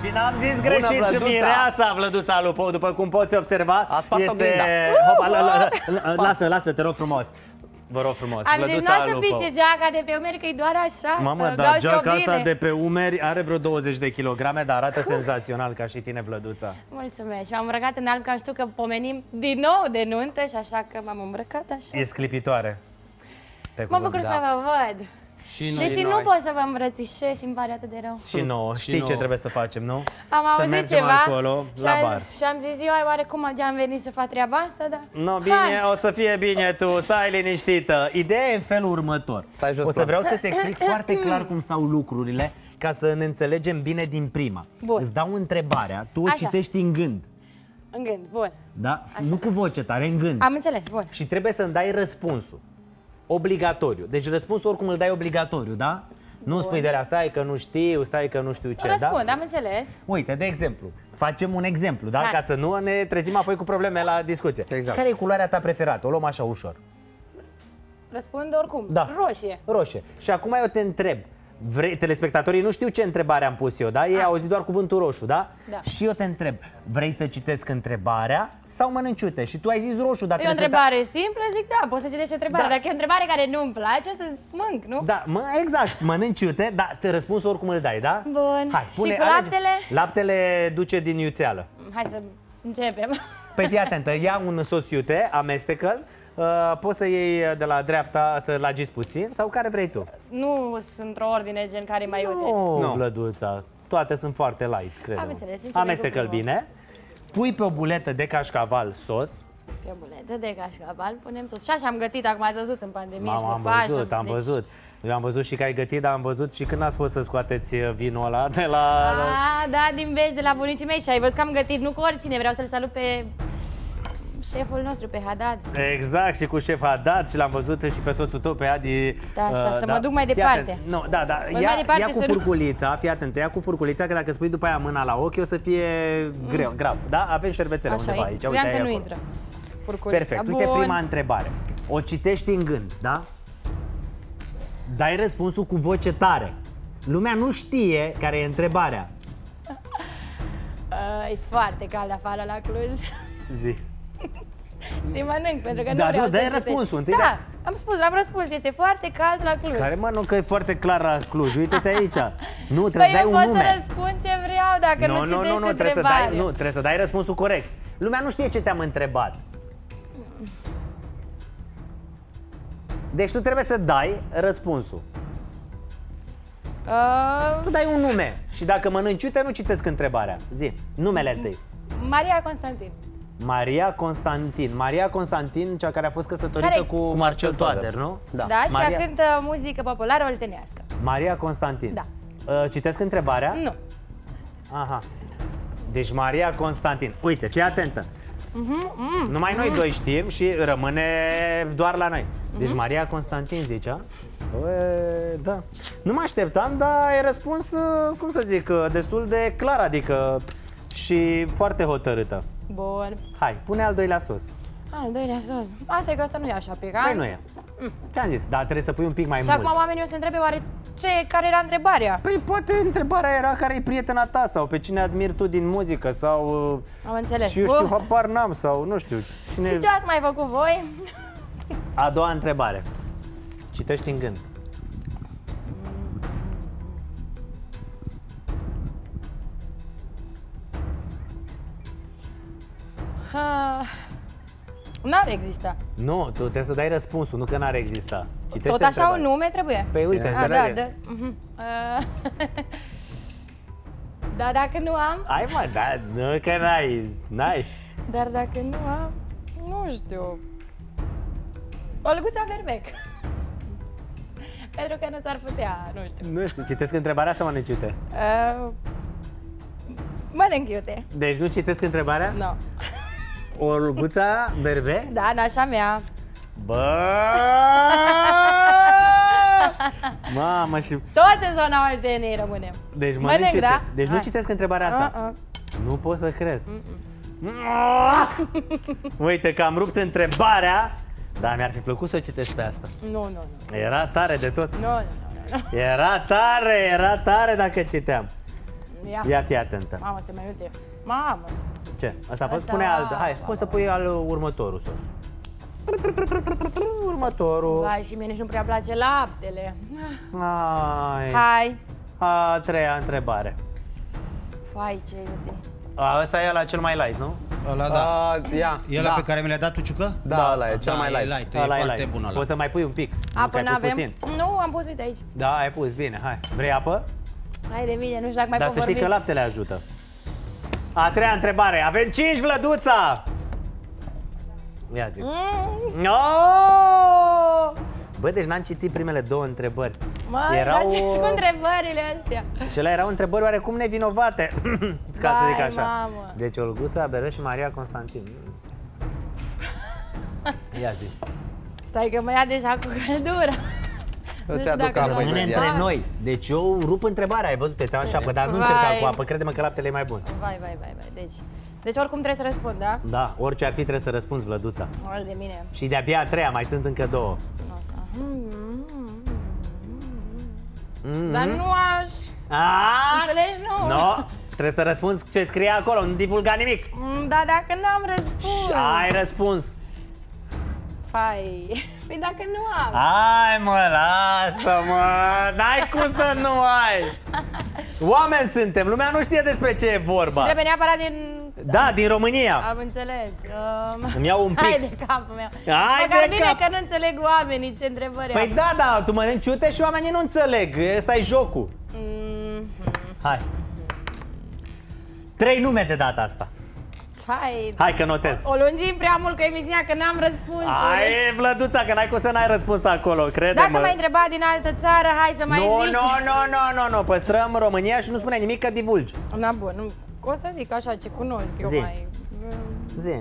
Și n-am zis greșit, mireasa Vlăduța Lupo, după cum poți observa, este... Lasă, te rog frumos. Vă rog frumos, am zis, Vlăduța nu o să Lupo. pice geaca de pe umeri, că e doar așa. Mamă, dar geaca asta de pe umeri are vreo 20 de kilograme, dar arată senzațional ca și tine, Vlăduța. Mulțumesc. Și m-am îmbrăcat în alb, că am știut că pomenim din nou de nuntă și așa că m-am îmbrăcat așa. E sclipitoare. Mă bucur să vă văd. Și noi, deși nu pot să vă îmbrățișez și îmi pare atât de rău. Și nouă. Știi ce trebuie să facem, nu? Am să auzit mergem ceva acolo, la bar. Și am zis eu, oarecum am venit să fac treaba asta, dar... No, bine, o să fie bine tu, stai liniștită. Ideea e în felul următor. O să vreau să-ți explic foarte clar cum stau lucrurile, ca să ne înțelegem bine din prima. Bun. Îți dau întrebarea, tu o Așa. citești în gând. În gând, bun. Da? Nu cu voce tare, în gând. Am înțeles, bun. Și trebuie să-mi dai răspunsul. Obligatoriu. Deci răspunsul oricum îl dai obligatoriu, da? Nu spui de la stai că nu știu, stai că nu știu ce, Răspund, da? am înțeles. Uite, de exemplu, facem un exemplu, da? Hai. Ca să nu ne trezim apoi cu probleme la discuție. Exact. Care e culoarea ta preferată? O luăm așa ușor. Răspund oricum. Da. Roșie. Roșie. Și acum eu te întreb. Telespectatorii nu știu ce întrebare am pus eu, da? Ei au auzit doar cuvântul roșu, da? Da. Și eu te întreb, vrei să citesc întrebarea sau mănânci iute? Și tu ai zis roșu, dar E o întrebare simplă, zic da, poți să citești întrebarea. Da. Dacă e o întrebare care nu-mi place, o să mănânc, nu? Da, exact, mănânci iute, dar te răspuns oricum îl dai, da? Bun. Hai, Și cu laptele? Laptele duce din iuțeală. Hai să începem. Păi fii atentă, ia un sos iute, amestecă-l. Poți să iei de la dreapta, să lagiți puțin, sau care vrei tu? Nu sunt într-o ordine gen care mai iute. Nu, Vlăduța, toate sunt foarte light, cred. Am înțeles, începem amestecă-l cu primul. bine, pui pe o buletă de cașcaval sos. Pe o buletă de cașcaval punem sos. Și așa am gătit, acum ați văzut în pandemie și Am după așa. văzut, am văzut. Eu am văzut și că ai gătit, dar am văzut și când ați fost să scoateți vinul ăla de la... Da, din Beș, de la bunicii mei. Și ai văzut că am gătit, nu cu oricine, vreau să-l salut pe șeful nostru, pe Haddad. Exact, și cu șef Haddad și l-am văzut și pe soțul tău, pe Adi. Da, așa, să mă duc mai departe. Nu, da, ia cu furculița, fii atent, ia cu furculița, că dacă spui după aia mâna la ochi, o să fie greu, grav. Da? Avem șervețele undeva aici. Cream uite, că nu acolo. intră furculița. Perfect, uite prima întrebare. O citești în gând, da? Dai răspunsul cu voce tare. Lumea nu știe care e întrebarea. E foarte cald afară la Cluj. Zi. Și mănânc, pentru că nu Da, vreau nu, să dai citesc. răspunsul întâi, Da, am răspuns, este foarte cald la Cluj. Care mă, nu că e foarte clar la Cluj, uite-te aici. Nu, trebuie Păi să dai eu un pot nume. să răspund ce vreau dacă nu citești întrebarea. Trebuie să dai răspunsul corect. Lumea nu știe ce te-am întrebat. Deci tu trebuie să dai răspunsul. Tu dai un nume și dacă mănânci iute, nu citesc întrebarea. Zi, numele tăi. Maria Constantin. Maria Constantin. Maria Constantin, cea care a fost căsătorită cu Marcel Toader, nu? Da, și ea cântă muzică populară oltenească. Maria Constantin. Da. Citesc întrebarea? Nu. Aha. Deci Maria Constantin. Uite, fii atentă. Numai noi doi știm și rămâne doar la noi. Deci Maria Constantin zicea? Da. Nu mă așteptam, dar ai răspuns, cum să zic, destul de clar, adică și foarte hotărâtă. Bun. Hai, pune al doilea sos. Al doilea sos. Asta e că asta nu e așa picant. Păi nu e. Ți-am zis, dar trebuie să pui un pic mai Și mult. acum oamenii o să întrebe oare care era întrebarea? Păi poate întrebarea era care e prietena ta sau pe cine admiri tu din muzică sau... Am înțeles. Și eu știu, habar n-am sau nu știu. Cine... Și ce ați mai făcut voi? A doua întrebare. Citești în gând. N-ar exista. Nu, tu trebuie să dai răspunsul, nu că n-ar exista. Citește Tot așa întrebarea. un nume trebuie? Păi uite, înțelege. Da. Dar dacă nu am? Hai mă, da, nu că n-ai. Dar dacă nu am, nu știu. Olguța Berbec. Pentru că nu s-ar putea, nu știu. Nu știu, citesc întrebarea sau mănânci iute? Mănânc iute. Deci nu citesc întrebarea? Nu. No. Olguța Berbec? Da, nașa mea. Bă! Mamă, și... Tot în zona Olteniei rămânem. Deci mănânci iute. Da? Deci nu citesc întrebarea asta? Nu pot să cred. Uite că am rupt întrebarea. Dar mi-ar fi plăcut să o citesc pe asta. Nu. Era tare de tot. Nu. Era tare dacă citeam. Ia fi atentă. Mamă, se mai uite. Mamă. Ce? Asta a fost? Asta- Pune altă. Hai, poți să pui al următorul sos. Următorul. Vai, și mie nici nu prea place laptele. Hai. Hai. A treia întrebare. Vai, ce iute. Ăsta e la cel mai light, nu? Ăla, da. Ia. E ăla pe care mi l-a dat tu, Ciucă? Da, ăla e cel mai e light. light, e Ăla foarte light. bun ăla. Poți să mai pui un pic. Apă Că ai pus n-avem? puțin. Nu, am pus, uite aici. Da, ai pus, bine, hai. Vrei apă? Hai de mine, nu știu dacă mai Dar pot să știi vorbi. că laptele ajută. A treia întrebare. Avem 5 Vlăduța! Ia zi. No! Bă, deci n-am citit primele două întrebări. Măi, dar ce cu întrebările astea? Și ele erau întrebări oarecum nevinovate, ca să zic Vai, așa. mamă. Deci Olguța, Beră și Maria Constantin. Ia zi. Stai că mă ia deja cu căldură. Nu știu aduc dacă apă nu- Rămâne imediat. între noi. Deci eu rup întrebarea, ai văzut, ți-am așa apă, dar nu Vai. încerca cu apă, crede-mă că laptele e mai bun. Vai. Deci oricum trebuie să răspund, da? Da, orice ar fi trebuie să răspunzi, Vlăduța. Hai de mine. Și de-abia a treia, mai sunt încă două. Dar nu aș... Aaaa! Înțelegi? Nu. No, trebuie să răspunzi ce scrie acolo, nu divulga nimic. Da, dacă n-am răspuns. Și ai răspuns. Fai. Păi dacă nu am. Hai mă, lasă-mă, n-ai cum să nu ai. Oameni suntem, lumea nu știe despre ce e Și vorba. trebuie neapărat din... Da, din România. Am înțeles. Îmi iau un Hai pix. de capul meu. Hai Măcar de bine cap. că nu înțeleg oamenii ce întrebări Păi am. da, tu mănânci iute și oamenii nu înțeleg, ăsta e jocul. Hai. 3 nume de data asta. Hai. Hai că notez. O lungim prea mult cu emisiunea că n-am răspuns. Hai, Vlăduța, că n-ai cum să n-ai răspuns acolo, crede-mă. Dacă m-ai întrebat din altă țară, hai să mai Nu, zici. nu, păstrăm România și nu spune nimic că divulgi. Na, bun, nu. O să zic așa ce cunosc eu Zi. mai... Zi.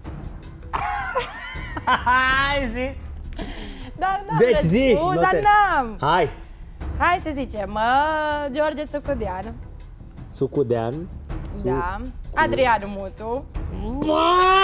Hai, zi. Dar n-am Deci zi, răspuns, dar notez. n-am. Hai. Hai să zicem, George Țucudean. Sucudean. Da. Adrian Mutu. Băi!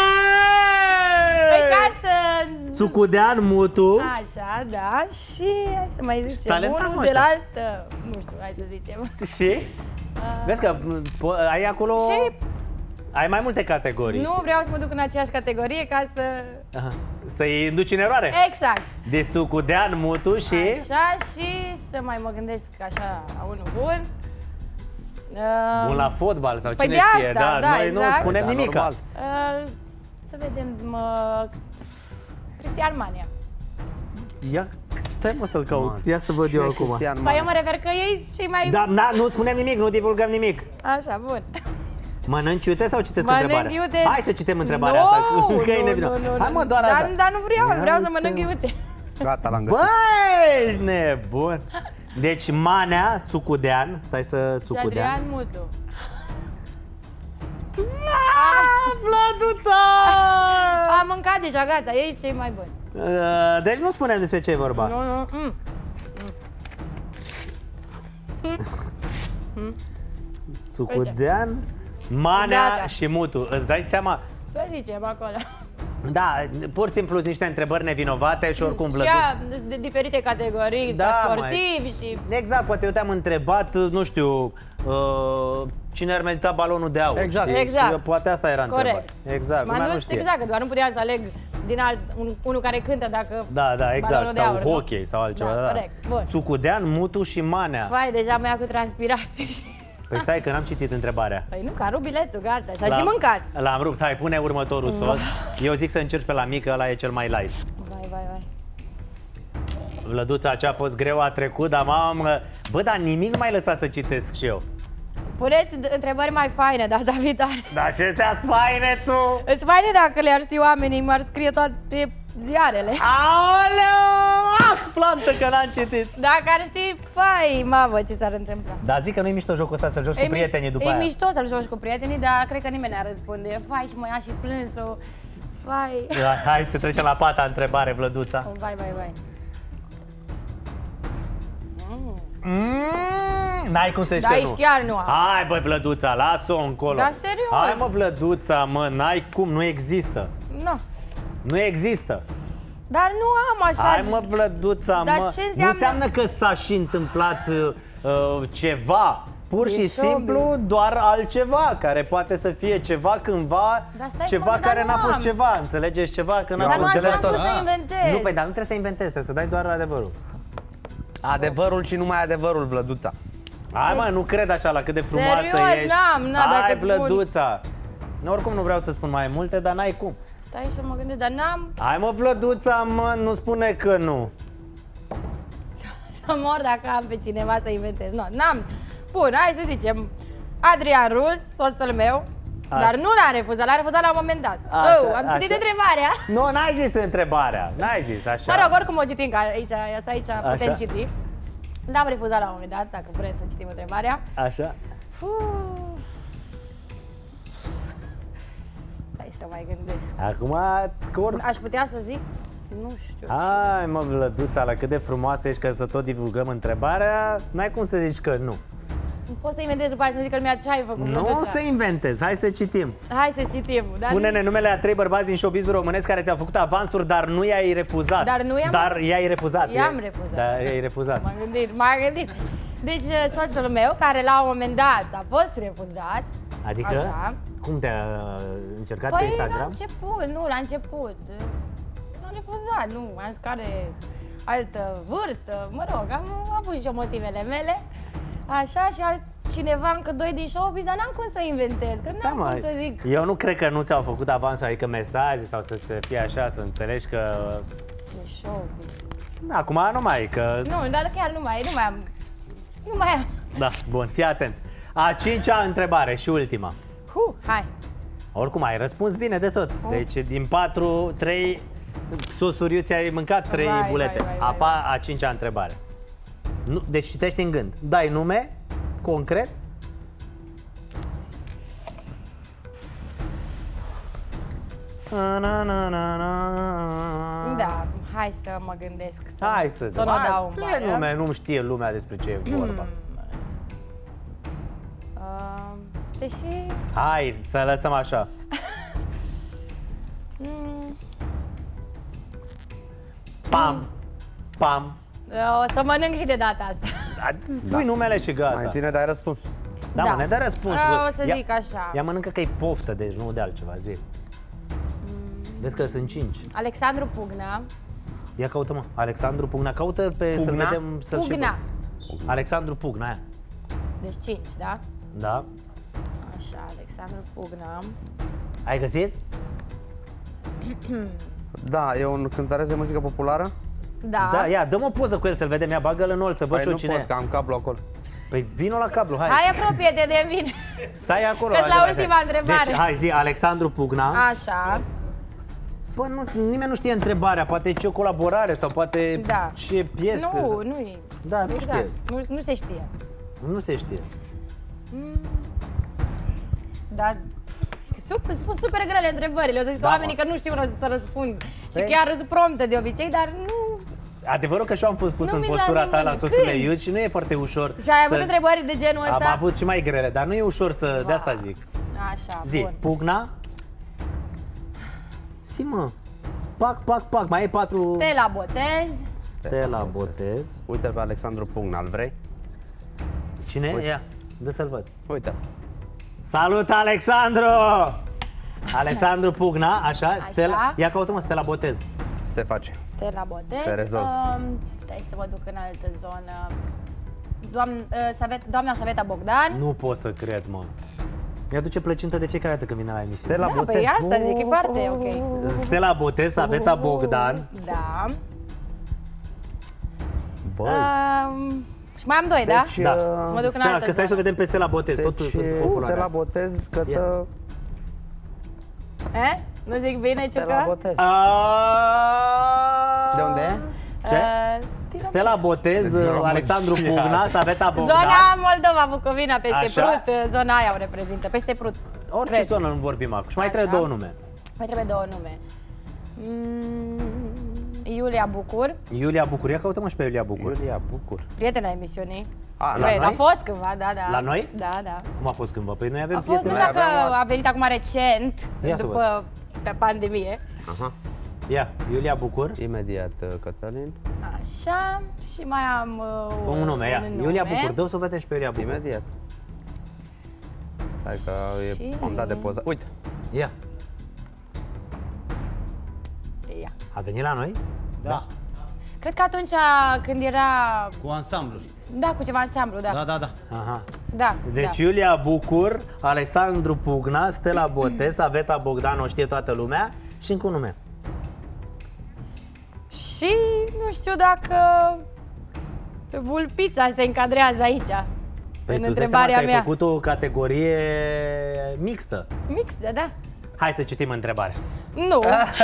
Păi ca să... Sucudean, Mutu. Așa, da. Și hai să mai zicem Talentați, mă, unul de la ăștia. altă... Nu știu, hai să zicem. Și? Vezi că ai acolo... Și Ai mai multe categorii. nu vreau să mă duc în aceeași categorie ca să... Aha. Să-i induci în eroare. Exact. Deci Sucudean, Mutu și... Așa și să mai mă gândesc așa la unul bun. Bun la fotbal sau Păi cine de știe. asta, da, noi nu exact. spunem Da, nimica. normal. Să vedem... Cristian Mania. Ia, stai mă să-l caut. Ia să văd eu acum. Cristian Păi eu Mane. mă refer că ei cei mai... Da, nu spunem nimic, nu divulgăm nimic. Așa, bun. Mănânci iute sau citesc Mănânc întrebarea? iute. Hai să citem întrebarea asta. Că e nevinovat. Hai mă, doar dar, asta. dar nu vreau să Ia mănânc uite. iute. Gata, l-am găsit. Băi, ești nebun. Deci Manea, Țucudean, stai să Și Țucudean. Adrian Mutu. Vladuța! Am mâncat deja, gata, ei cei mai buni. Deci nu spunem despre ce e vorba. Nu. Țucudean, Manea Gata. și Mutu. Îți dai seama? Să zicem acolo. Da, pur și simplu niște întrebări nevinovate și oricum Și Vladuța. de diferite categorii, Da, sportivi și... Exact, poate eu te-am întrebat, nu știu, cine ar merita balonul de aur. Exact. știi? Exact. Și poate asta era întrebarea. Corect. Exact, Și m-am lumea nu dus știe. exact, că doar nu puteam să aleg din unul care cântă dacă... Da, exact. balonul de Sau aur, nu? hockey sau altceva. Da, Da, corect. Bun. Țucudean, Mutu și Manea. Vai, deja mă ia cu transpirație. Păi stai că n-am citit întrebarea. Păi nu, că am rupt biletul, gata, și-a și mâncat. L-am rupt. Hai, pune următorul sos. Eu zic să încerci pe la mică, ăla e cel mai light. Vai. Vlăduța, ce a fost greu a trecut, dar mamă... Bă, dar nimic nu mai lăsa să citesc și eu. Puneți întrebări mai faine data viitoare. Dar ce te-as faine tu? Îți faine dacă le-ar ști oamenii, m-ar scrie toate ziarele. Aoleu! Plantă că n-am citit. Dacă ar ști, fai, mamă, ce s-ar întâmpla. Dar zic că nu-i mișto jocul ăsta să joci cu prietenii după e aia. mișto să-l joci cu prietenii, dar cred că nimeni n-ar răspunde. Fai și mă ia și plânsul. Vai. Hai să trecem la pata întrebare, Vlăduța. Vai. N-ai cum să zici Da, că aici nu. chiar nu am. Hai, bă, Vlăduța, lasă-o încolo. Da, serios. Hai, mă, Vlăduța, mă, n-ai cum, nu există. Nu. Nu există. Dar nu am așa. Hai, mă, Vlăduța, Dar mă. ce Nu înseamnă? înseamnă că s-a și întâmplat ceva. pur și simplu doar altceva, care poate să fie ceva cândva, Dar stai, ceva mă, dar care nu n-a fost am. ceva, înțelegeți ceva că n-a Dar nu fost așa ceva. am vrut să inventez. Nu, păi, dar nu trebuie să inventezi, trebuie să dai doar adevărul. Adevărul și numai adevărul, Vlăduța. Hai mă, nu cred așa la cât de frumoasă Serios, ești. n-am, dacă Hai, îți spun. Vlăduța. Oricum nu vreau să spun mai multe, dar n-ai cum. Stai să mă gândesc, dar n-am Hai mă, Vlăduța, mă, nu spune că nu. să mor dacă am pe cineva să inventez. Nu, n-am. Bun, hai să zicem Adrian Rus, soțul meu, dar nu l-a refuzat, l-a refuzat la un moment dat. Așa, Am citit așa. întrebarea. Nu, n-ai zis întrebarea, n-ai zis așa. Mă rog, oricum o citim, că aici putem Așa. citi. L-am refuzat la un moment dat, dacă vreți să citim întrebarea. Așa. Hai să mai gândesc. Acum, că Aș putea să zic? Nu știu. Hai mă, Vlăduța, la cât de frumoasă ești, că să tot divulgăm întrebarea, n-ai cum să zici că nu. Poți să inventez după aia să zic că lumea ce ai făcut. Nu Vlăduța? să inventezi, hai să citim. Hai să citim. Dar Spune-ne numele a 3 bărbați din showbizul românesc care ți-au făcut avansuri, dar nu i-ai refuzat. Dar i-ai refuzat. I-am refuzat. Dar i-ai refuzat. M-am gândit. Deci soțul meu, care la un moment dat a fost refuzat, Adică, așa. cum te-a încercat pe Păi Instagram? la început, nu, la început. M-a refuzat, nu, am zis că are altă vârstă, mă rog, am avut și eu motivele mele. Așa, și altcineva, încă 2 din showbiz, dar n-am cum să inventez, că n-am cum să zic. Eu nu cred că nu ți-au făcut avansuri, adică mesaje sau să se fie așa, să înțelegi că... De showbiz. Da, acum nu mai, că... Nu, dar chiar nu mai am. Nu mai am. Da, bun, fii atent. A 5-a întrebare și ultima. Hai. Oricum, ai răspuns bine de tot. Deci, din 4, 3 sosuri eu ți-ai mâncat 3 Vai, bulete. vai, vai. A 5-a întrebare. Nu, deci citești în gând. Dai nume, concret. Da, hai să mă gândesc. Hai să nu o dau în Hai, bară. lume, nu știe lumea despre ce e vorba. Deși... Hai, să lăsăm așa. Pam, pam. O să mănânc și de data asta. Spui numele și gata. Mai ține, dai răspuns. Da, mă, ne dai răspuns. O să zic așa. Ea mănâncă că e poftă, deci nu de altceva, zi. Vezi că sunt 5. Alexandru Pugna. Ia caută, mă. Alexandru Pugna. Caută pe să-l Pugna? vedem, să-l Pugna. Alexandru Pugna, aia. Deci 5, da? Da. Așa, Alexandru Pugna. Ai găsit? Da, e un cântăreț de muzică populară? Da. Da, ia, dăm o poză cu el să-l vedem. Ia, bagă-l în olt, să văd Păi și eu nu cine pot, e. că am cablu acolo. Păi vino la cablu, hai. Hai, apropie-te de mine. Stai acolo. Că-s hai, la hai, ultima hai. întrebare. Deci, hai, zi, Alexandru Pugna. Așa. Bă, nimeni nu știe întrebarea, poate e ce o colaborare sau poate Da. ce piesă. Nu, nu e. Da, nu exact. știe. Nu se știe. Nu se știe. Dar spun super grele întrebările. O să zic Da, oamenii mă. că nu știu să răspund. Și Păi- chiar sunt promptă de obicei, dar nu... Adevărul că și eu am fost pus Nu în mi-s la postura ta nimeni. la sosul Când? Iud și nu e foarte ușor. Și ai avut întrebări de genul ăsta? Am avut și mai grele, dar nu e ușor să... De asta zic. Așa, Zi, bun. Pugna. Zi, mă. Pac, pac, pac. Mai e 4... Stella Botez. Stella Botez. Uite-l pe Alexandru Pugna, îl vrei? Cine? Ia, dă să-l văd. Uite. Salut, Alexandru! Alexandru Pugna, așa, Stella. Ia caută-mă, Stella Botez. Se face. Stella Botez. Te rezolv. Stai să mă duc în altă zonă. Doamna Saveta Bogdan. Nu pot să cred, mă. Mi-aduce plăcintă de fiecare dată când vine la emisiune. Stella Da, Botez. păi asta zic, e foarte ok. Stella Botez, Saveta Bogdan. Da. Băi. Și mai am 2, da? Deci, Da. Mă duc în Stella, altă că stai să o zonă. vedem pe Stella Botez, deci totul Stella popular. Botez, cătă... Nu zic bine, Stella Ciucă? Botez. De unde e? Ce? Stella Botez, Alexandru Pugna, Saveta Bogdan. Zona Moldova, Bucovina, peste Așa? Prut, zona aia o reprezintă, peste Prut. Orice cred. zonă nu vorbim acum. Și mai Așa. trebuie 2 nume. Mai trebuie 2 nume. Iulia Bucur, Iulia Bucur. Ia caută-mă și pe Iulia Bucur. Iulia Bucur. prietena emisiunii. A, la Cred, noi? a fost cândva, da, da. La noi? Da, da. Cum a fost cândva? Păi noi avem A fost, nu prieteni. știu că a venit acum recent, Ia să după pe pandemie. Aha. Ia, Iulia Bucur. Imediat, Cătălin. Așa, și mai am Un nume, ia. nume. Iulia Bucur. Dă-o să o vedem și pe Iulia Bucur. Imediat. Hai că am dat de poză. Uite. Ia. Ia. A venit la noi? Da. Cred că atunci când era... Cu ansambluri. Da, cu ceva ansamblu, da. Da, da, da. Aha. Da, Deci da. Iulia Bucur, Alexandru Pugna, Stella Botez, Aveta Bogdan, o știe toată lumea și încă un nume. Și nu știu dacă Vulpița se încadrează aici. Păi în tu îți dai seama întrebarea că ai mea. făcut o categorie mixtă. Mixtă, da? Hai să citim întrebarea. Nu.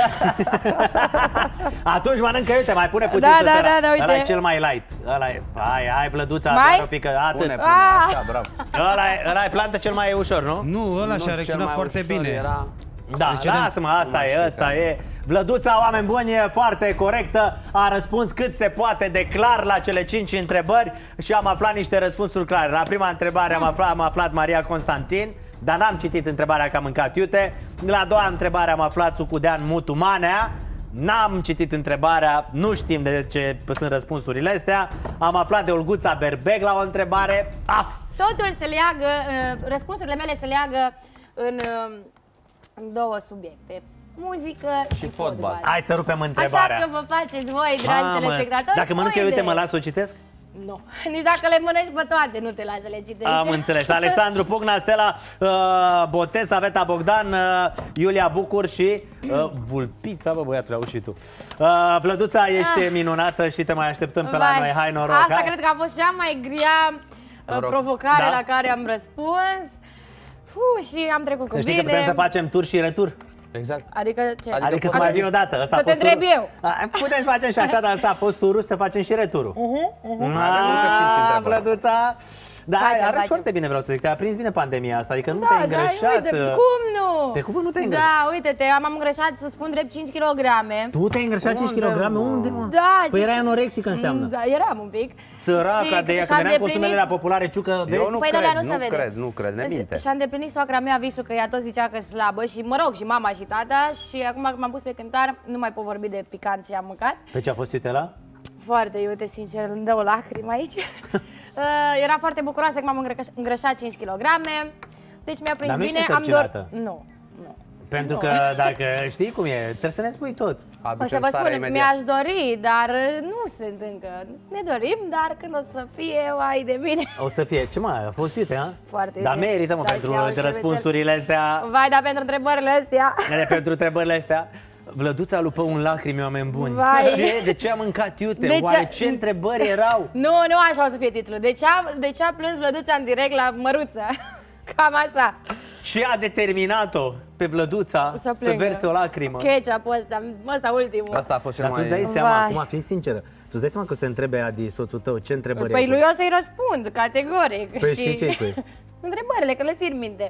Atunci mănâncă, uite, mai pune puțin Da, să da, se da, da, uite. Ăla e cel mai light. Ăla e, hai, Vlăduța, Mai? doar o pică, atât. Pune, așa, bravo. Ăla e plantă cel mai ușor, nu? Nu, ăla și-a Nu, cel reacționat mai foarte ușor bine. Era... Da, Deci avem- lasă-mă, asta e. Vlăduța, oameni buni, e foarte corectă. A răspuns cât se poate de clar la cele 5 întrebări și am aflat niște răspunsuri clare. La prima întrebare am aflat Maria Constantin, dar n-am citit întrebarea că am mâncat iute. La a doua întrebare am aflat Sucudean Mutu Manea. N-am citit întrebarea, nu știm de ce sunt răspunsurile astea. Am aflat de Olguța Berbec la o întrebare. Totul se leagă, răspunsurile mele se leagă în două subiecte. Muzică și fotbal. Hai să rupem întrebarea. Așa că vă faceți voi, dragi Mamă, telespectatori. dacă mănânc eu, o uite, idee. mă las să o citesc? Nu. Nici dacă le mănânci pe toate, nu te lasă să le citești. Am înțeles. Alexandru Pugna, Stella Botez, Aveta Bogdan, Iulia Bucur și Vulpița, bă, băiatule, auzi și tu. Vlăduța, ești minunată și te mai așteptăm pe la noi. Hai, noroc! Asta hai. cred că a fost cea mai grea provocare Da. la care am răspuns. Și am trecut Să cu știi bine. că putem să facem tur și retur. Exact. Adică ce? Adică să mai vin o dată. Asta Să a te fost întreb turul. eu. Putem să facem și așa, dar asta a fost turul, să facem și returul. Avem încă 5 întrebări. Vlăduța! Da, Facem. arăți foarte bine, vreau să zic. Te-a prins bine pandemia asta, adică nu Da, te-ai îngreșat. uite, cum nu? Pe cuvânt nu te-ai îngreșat. Da, uite-te, m-am îngreșat, să spun drept, 5 kg. Tu te-ai îngreșat 5 kg? Unde, mă? Da, Păi 5 erai anorexică înseamnă. Da, eram un pic. Săraca de ea, că veneam cu sumele la populare, ciucă, vezi? Eu nu Păi, cred, alea nu se vede. nu cred, ne minte. Și-a îndeplinit soacra mea visul, că ea tot zicea că slabă și, mă rog, și mama și tata. Și acum că m-am pus pe cântar, nu mai pot vorbi de picant ce am mâncat. Pe ce a fost iutela? Foarte iute, sincer, îmi dă o lacrimă aici. Era foarte bucuroasă că m-am îngrășat 5 kg. Deci mi-a prins Dar nu bine. ești însărcinată? Nu. Pentru că dacă știi cum e, trebuie să ne spui tot. O să vă spun, mi-aș dori, dar nu sunt încă. Ne dorim, dar când o să fie, ai de mine. O să fie, ce mai, a fost iute, ha? Foarte Dar iute. merită, mă, Da, pentru și-au de răspunsurile astea. Vai, dar pentru întrebările astea. Pentru întrebările astea. Vlăduța lupă un lacrimi, oameni buni. Vai. De ce am mâncat iute? De ce- Oare ce întrebări erau? Nu așa o să fie titlul. De ce a plâns Vlăduța în direct la Măruță? Cam așa. Ce a determinat-o pe Vlăduța să plângă. verți o lacrimă? Ketchup ăsta ultimul. Asta a fost cel Dar tu îți dai mai... seama, Vai. acum, fii sinceră, tu îți dai seama că o să te întrebe Adi, soțul tău, ce întrebări Păi ai lui pus? o să-i răspund, categoric. Păi și ce-i pui? Întrebările, că le țin minte.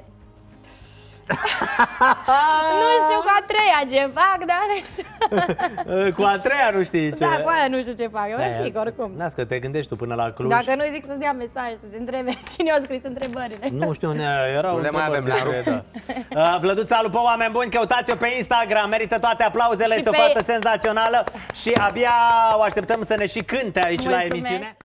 Nu știu cu a treia ce fac, dar Cu a treia nu știi ce... da, cu aia nu știu ce fac, eu zic oricum. Las că te gândești tu până la Cluj. Dacă nu zic să-ți dea mesaj, să te întrebe cine a scris întrebările. Nu știu, erau Nu le mai întrebări avem, despre, da. Vlăduța Lupă, oameni buni, căutați-o pe Instagram, merită toate aplauzele, Și este o pe- fată senzațională și abia o așteptăm să ne și cânte aici la Mulțumesc. emisiune.